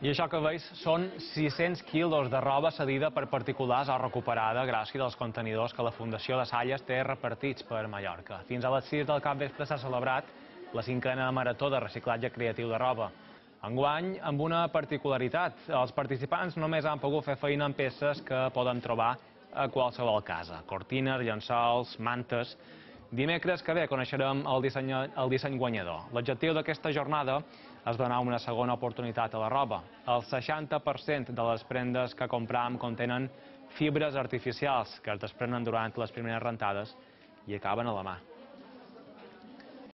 I això que veus són 600 quilos de roba cedida per particulars o recuperada gràcies als contenidors que la Fundació de Salles té repartits per Mallorca. Fins a les 6 del capvespre s'ha celebrat la 5a marató de reciclatge creatiu de roba. Enguany, amb una particularitat, els participants només han pogut fer feina amb peces que poden trobar a qualsevol casa. Cortines, llençols, mantes. Dimecres que ve coneixerem el disseny guanyador. L'objectiu d'aquesta jornada és donar una segona oportunitat a la roba. El 60% de les prendes que compram contenen fibres artificials que es desprenen durant les primeres rentades i acaben a la mà.